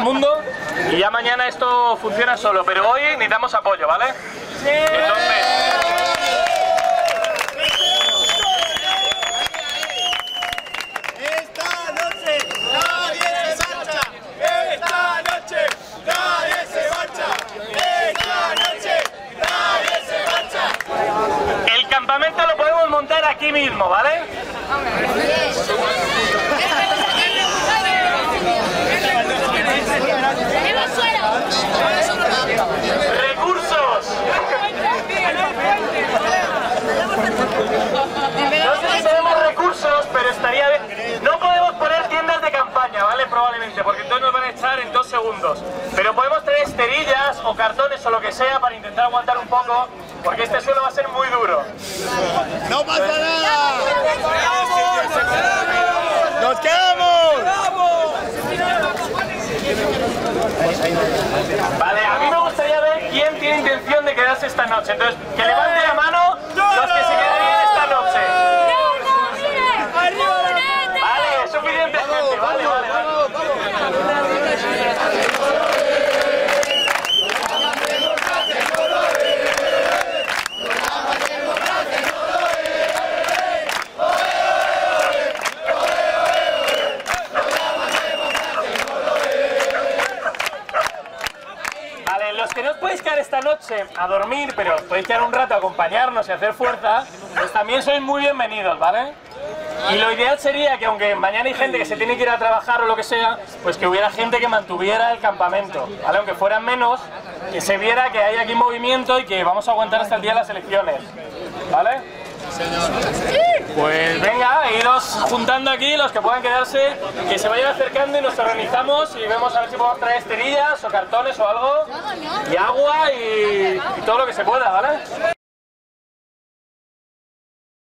mundo y ya mañana esto funciona solo, pero hoy necesitamos apoyo, ¿vale? Sí. Entonces... El campamento lo podemos montar aquí mismo, ¿vale? ¡Recursos! No sé si tenemos recursos, pero estaría bien. No podemos poner tiendas de campaña, ¿vale? Probablemente, porque entonces nos van a echar en 2 segundos. Pero podemos traer esterillas o cartones o lo que sea para intentar aguantar un poco, porque este suelo va a ser muy duro. ¡No pasa nada! ¡Nos quedamos! Vale, a mí me gustaría ver quién tiene intención de quedarse esta noche. Entonces, que levante la mano los que se quedarían esta noche. Vale, suficiente gente. Vale. Los que no os podéis quedar esta noche a dormir, pero os podéis quedar un rato a acompañarnos y hacer fuerza, pues también sois muy bienvenidos, ¿vale? Y lo ideal sería que aunque mañana hay gente que se tiene que ir a trabajar o lo que sea, pues que hubiera gente que mantuviera el campamento, ¿vale? Aunque fueran menos, que se viera que hay aquí movimiento y que vamos a aguantar hasta el día de las elecciones, ¿vale? Pues venga, iros juntando aquí los que puedan quedarse, que se vayan acercando y nos organizamos y vemos a ver si podemos traer esterillas o cartones o algo, y agua y todo lo que se pueda, ¿vale?